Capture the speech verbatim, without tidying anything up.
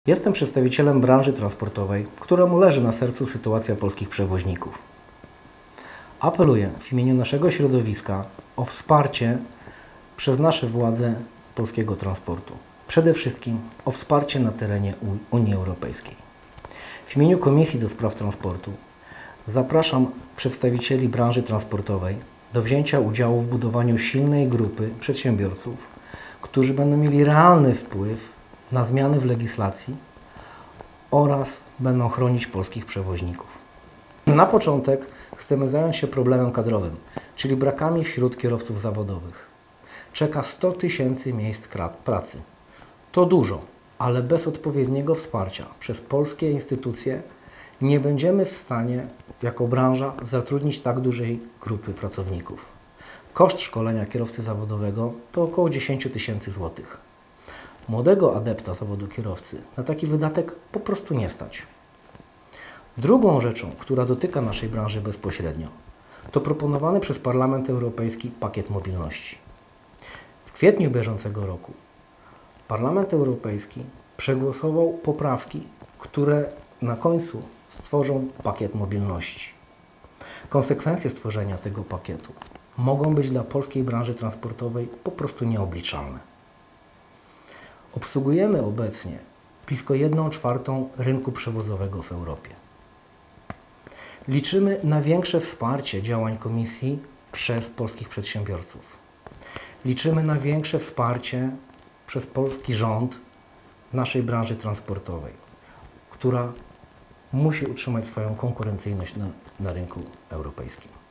Jestem przedstawicielem branży transportowej, któremu leży na sercu sytuacja polskich przewoźników. Apeluję w imieniu naszego środowiska o wsparcie przez nasze władze polskiego transportu. Przede wszystkim o wsparcie na terenie Unii Europejskiej. W imieniu Komisji do Spraw Transportu zapraszam przedstawicieli branży transportowej do wzięcia udziału w budowaniu silnej grupy przedsiębiorców, którzy będą mieli realny wpływ na zmiany w legislacji oraz będą chronić polskich przewoźników. Na początek chcemy zająć się problemem kadrowym, czyli brakami wśród kierowców zawodowych. Czeka sto tysięcy miejsc pracy. To dużo, ale bez odpowiedniego wsparcia przez polskie instytucje nie będziemy w stanie jako branża zatrudnić tak dużej grupy pracowników. Koszt szkolenia kierowcy zawodowego to około dziesięć tysięcy złotych. Młodego adepta zawodu kierowcy na taki wydatek po prostu nie stać. Drugą rzeczą, która dotyka naszej branży bezpośrednio, to proponowany przez Parlament Europejski pakiet mobilności. W kwietniu bieżącego roku Parlament Europejski przegłosował poprawki, które na końcu stworzą pakiet mobilności. Konsekwencje stworzenia tego pakietu mogą być dla polskiej branży transportowej po prostu nieobliczalne. Obsługujemy obecnie blisko jedną czwartą rynku przewozowego w Europie. Liczymy na większe wsparcie działań Komisji przez polskich przedsiębiorców. Liczymy na większe wsparcie przez polski rząd naszej branży transportowej, która musi utrzymać swoją konkurencyjność na, na rynku europejskim.